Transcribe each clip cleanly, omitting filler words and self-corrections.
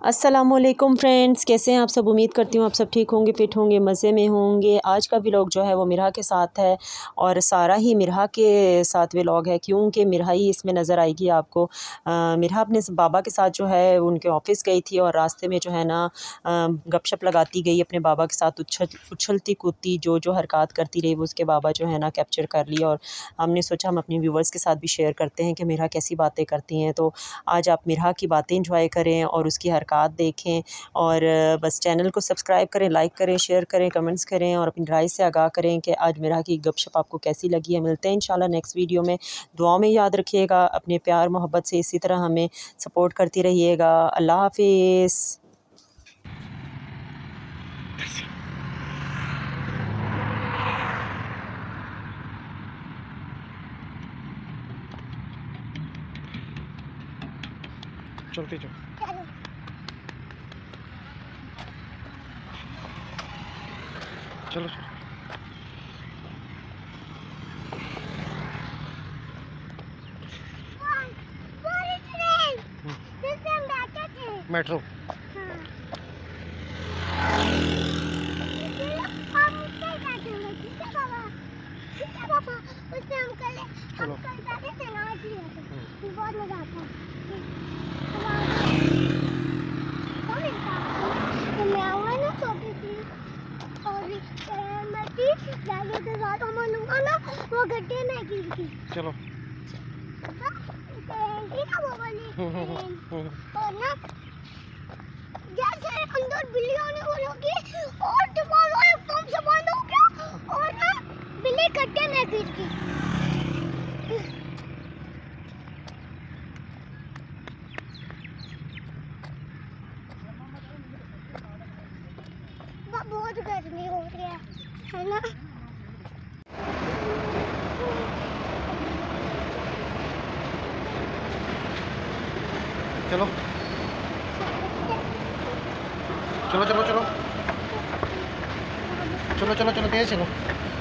अस्सलामुअलैकुम फ्रेंड्स, कैसे हैं आप सब। उम्मीद करती हूँ आप सब ठीक होंगे, फिट होंगे, मज़े में होंगे। आज का व्लॉग जो है वो मिरहा के साथ है और सारा ही मिरहा के साथ व्लॉग है, क्योंकि मिरहा ही इसमें नज़र आएगी आपको। मिरहा अपने बाबा के साथ जो है उनके ऑफिस गई थी और रास्ते में जो है ना गपशप लगाती गई अपने बाबा के साथ, उछलती कूदती जो हरकत करती रही वो उसके बाबा जो है ना कैप्चर कर लिया। और हमने सोचा हम अपने व्यूवर्स के साथ भी शेयर करते हैं कि मिरहा कैसी बातें करती हैं। तो आज आप मिरहा की बातें इंजॉय करें और उसकी हरकत देखें और बस चैनल को सब्सक्राइब करें, लाइक करें, शेयर करें, कमेंट्स करें और अपनी राय से आगाह करें कि आज मिरहा की गपशप आपको कैसी लगी है। मिलते हैं इंशाल्लाह नेक्स्ट वीडियो में। दुआ में याद रखिएगा, अपने प्यार मोहब्बत से इसी तरह हमें सपोर्ट करती रहिएगा। अल्लाह हाफिज़। चलते चलो चलो चलो मेट्रो। चलो बहुत मजा आता है। मैं आऊँगा ना छोटी सी और दादी के साथ हम ना वो गड्ढे में गिर गई। चलो और ना जैसे अंदर बिल्ली आने वाली होगी और दिमाग एकदम से बंद हो गया और ना बिल्ली गड्ढे में गिर गई। बहुत गर्मी हो रही है ना। चलो चलो चलो चलो चलो चलो चलो तेज चलो।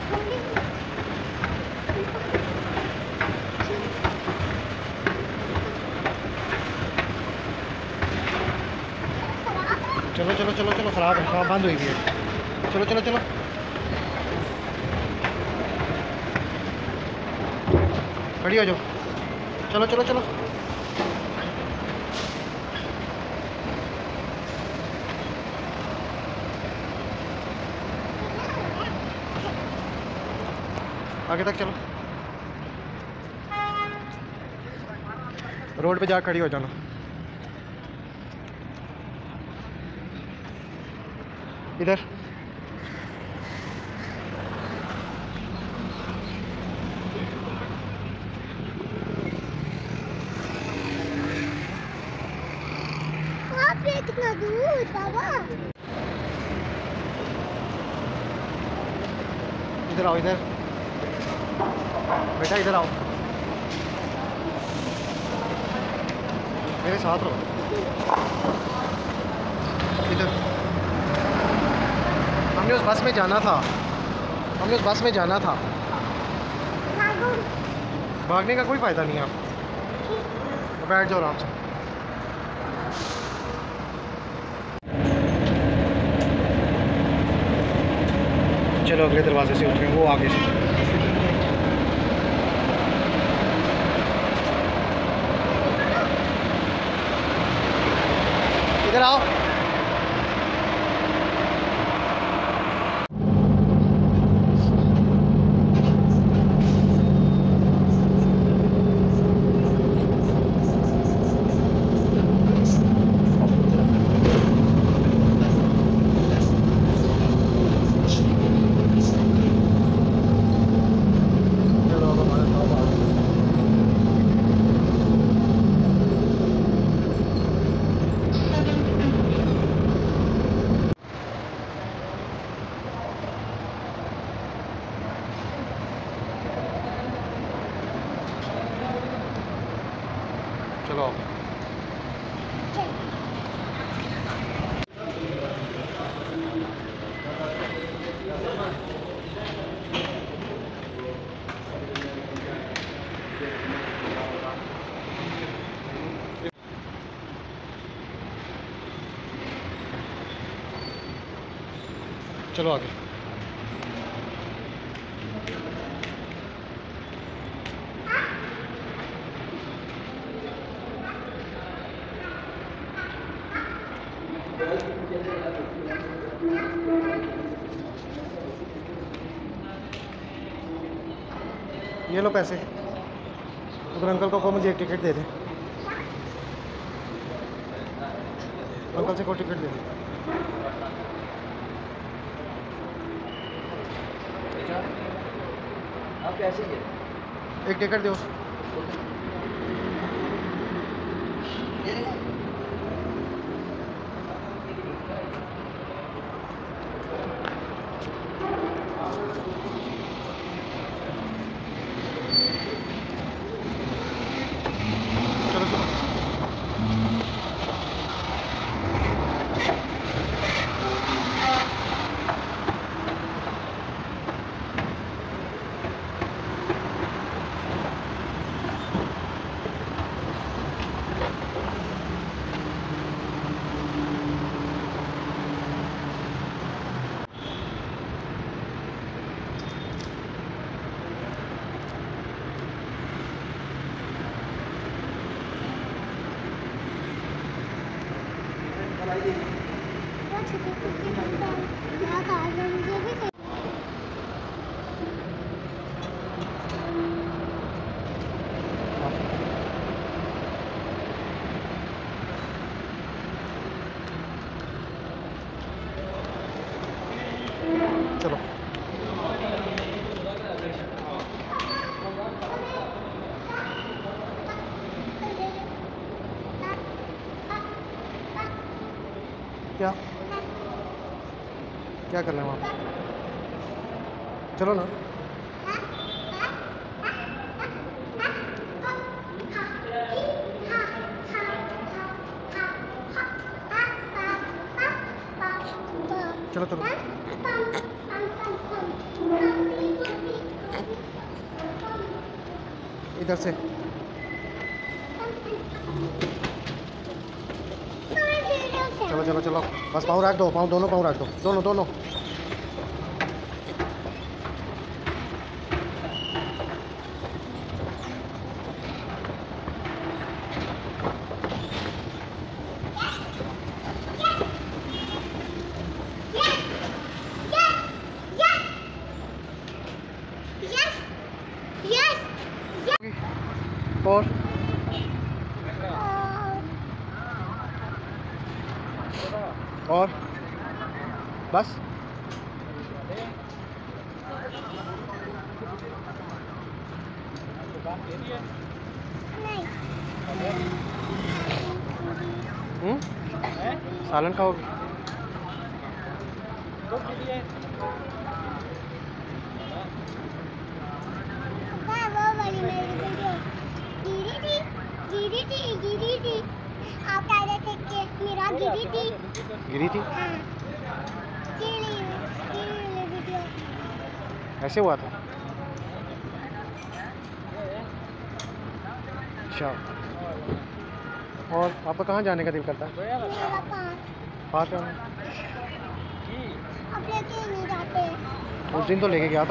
चलो चलो चलो चलो खराब है, हाँ बंद हुई हुई है। चलो चलो चलो खड़ी हो जाओ। चलो चलो चलो आगे तक चलो। रोड पे जा खड़ी हो जाना। इधर कितना दूर बाबा। इधर आओ, इधर बेटा इधर आओ, मेरे साथ रहो। इधर हमने उस बस में जाना था, हमने उस बस में जाना था। भागने का कोई फ़ायदा नहीं है। आप बैठ जाओ आराम से। चलो अगले दरवाजे से उठ रहे हैं, वो आगे से। इधर आओ। चलो आगे। ये लो पैसे, उधर अंकल को मुझे एक टिकट दे दे, अंकल से को टिकट दे दे। आप कैसे गए? एक टिकट दो। चलो चलो। चलो क्या क्या करना है वहाँ पे? चलो ना। चलो चलो। इधर से चलो चलो चलो, बस पाँव रख दो, पाँव दोनों पाँव रख दो, दोनों दोनों। और बस सालन खाओगे? गिरी थी आप कह रहे थे कि मेरा गिरी थी। गिरी थी? हाँ। वीडियो ऐसे हुआ था? अच्छा, और आपका कहाँ जाने का दिल करता है? मेरा पार्क जाना? अब लेके नहीं जाते। उस दिन तो लेके गया था,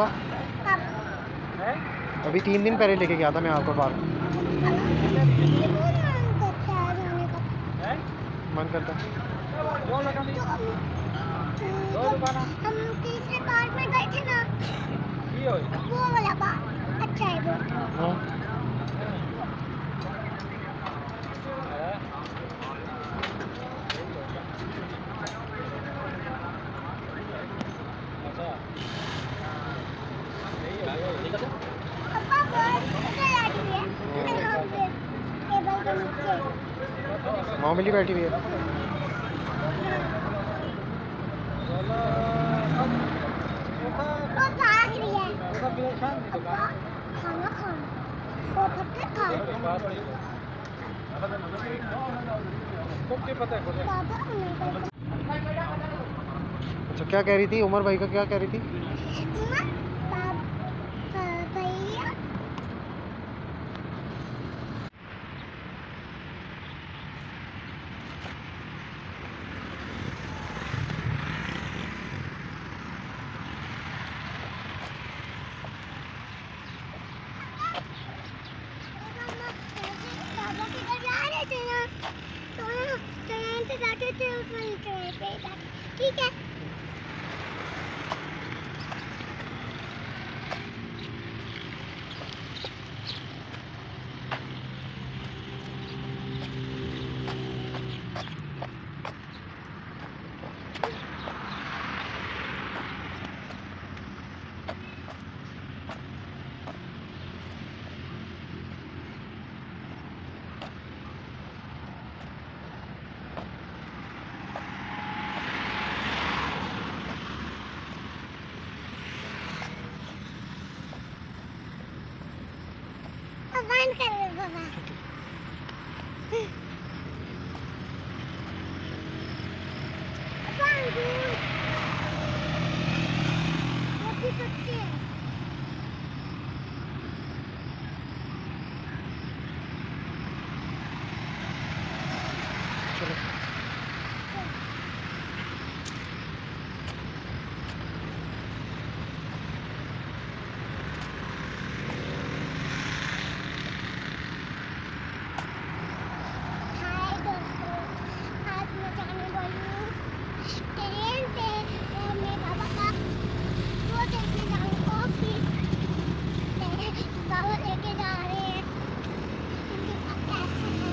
अब अभी 3 दिन पहले लेके गया था मैं आपको पार्क। मन करता है। हम तीसरे पार्क में गए थे ना, वो वाला पार्क अच्छा है वो। मामूली बैठी हुई है। खाना अच्छा, क्या कह रही थी उमर भाई का, क्या कह रही थी? बंद कर दे बाबा। बच्चे चलो हाय दोस्तों, आज मैं जाने वाली हूँ ट्रेन पे। मेरे बाबा का वो देखने जाने को फिर बाबा लेके जा रहे हैं। उनके पास पैसे हैं,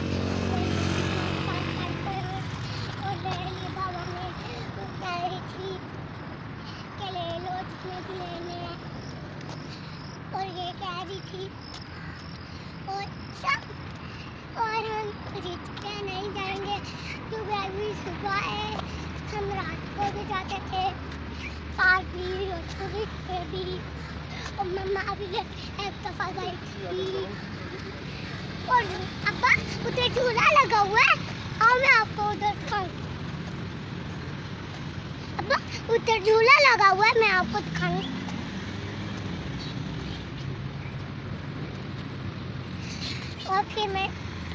और मेरे बाबा ने कह रही थी कि ले लो जितने भी लेने हैं, और ये कह रही थी और सब, और हम रिक्शा नहीं जाएंगे क्योंकि अभी सुबह है। हम रात को भी जाते थे पार्क भी और छुट्टी पे भी, और मम्मा भी एक दफा गई थी। और अब्बा उधर झूला लगा हुआ है, आओ मैं आपको उधर दिखाऊं। अब्बा उधर झूला लगा हुआ है, मैं आपको दिखाऊं। और फिर मैं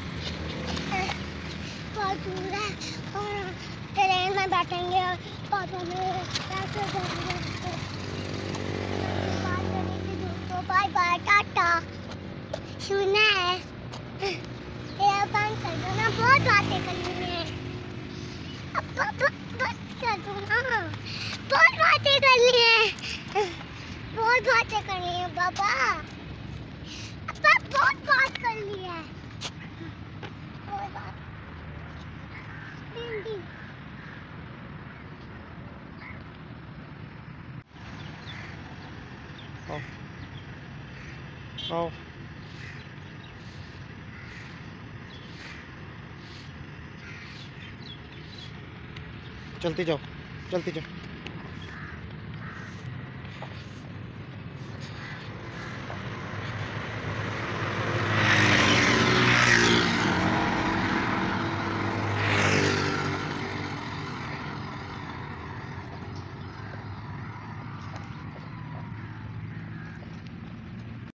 बहुत दूर है और ट्रेन में बैठेंगे और पापा मेरे पैसे देंगे। बात करने की दोस्तों, बाय बाय, टाटा। सुना है ये बंद कर दो ना, बहुत बातें करनी है। अब बंद कर दो ना, बहुत बातें करनी है, बहुत बातें करनी है बाबा। अब बहुत बात कर ली है, और बात भिंडी। आओ आओ चलती जाओ, चलती जाओ।